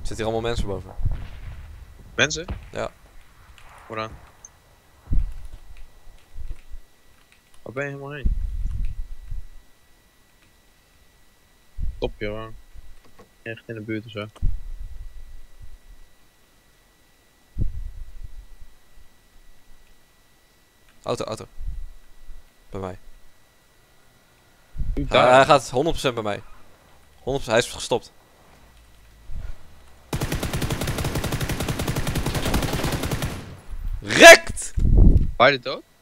Zitten hier allemaal mensen boven? Mensen? Ja. Waar dan? Waar ben je helemaal heen? Top joh. Echt in de buurt of zo. Auto. Bij mij. Daar. Hij gaat 100% bij mij. 100%, hij is gestopt. Rekt! Beide dood?